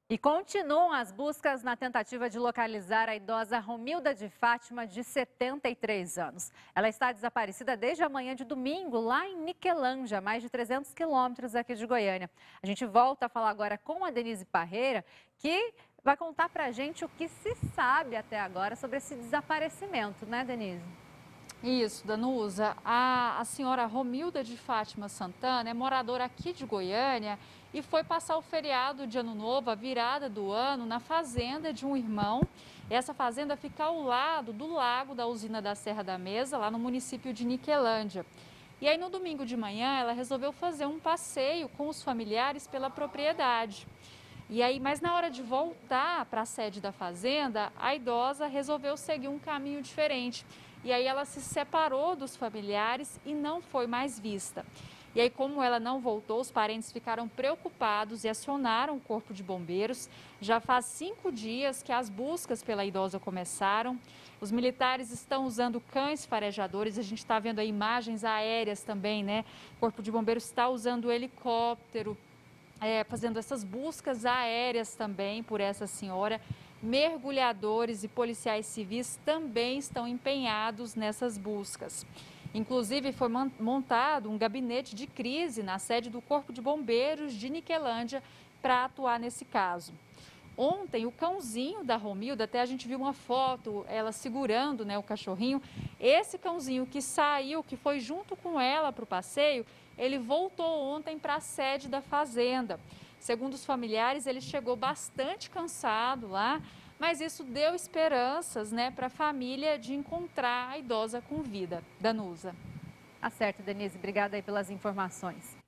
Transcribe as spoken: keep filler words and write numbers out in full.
E continuam as buscas na tentativa de localizar a idosa Romilda de Fátima, de setenta e três anos. Ela está desaparecida desde a manhã de domingo, lá em Niquelândia, mais de trezentos quilômetros aqui de Goiânia. A gente volta a falar agora com a Denise Parreira, que vai contar pra gente o que se sabe até agora sobre esse desaparecimento, né, Denise? Isso, Danusa. A, a senhora Romilda de Fátima Santana é moradora aqui de Goiânia e foi passar o feriado de Ano Novo, a virada do ano, na fazenda de um irmão. Essa fazenda fica ao lado do lago da usina da Serra da Mesa, lá no município de Niquelândia. E aí, no domingo de manhã, ela resolveu fazer um passeio com os familiares pela propriedade. E aí, mas na hora de voltar para a sede da fazenda, a idosa resolveu seguir um caminho diferente. E aí ela se separou dos familiares e não foi mais vista. E aí, como ela não voltou, os parentes ficaram preocupados e acionaram o corpo de bombeiros. Já faz cinco dias que as buscas pela idosa começaram. Os militares estão usando cães farejadores. A gente está vendo aí imagens aéreas também, né? O corpo de bombeiros está usando helicóptero, É, fazendo essas buscas aéreas também por essa senhora. Mergulhadores e policiais civis também estão empenhados nessas buscas. Inclusive, foi montado um gabinete de crise na sede do Corpo de Bombeiros de Niquelândia para atuar nesse caso. Ontem, o cãozinho da Romilda, até a gente viu uma foto, ela segurando, né, o cachorrinho. Esse cãozinho que saiu, que foi junto com ela para o passeio, ele voltou ontem para a sede da fazenda. Segundo os familiares, ele chegou bastante cansado lá, mas isso deu esperanças, né, para a família de encontrar a idosa com vida. Danusa. Tá certo, Denise. Obrigada aí pelas informações.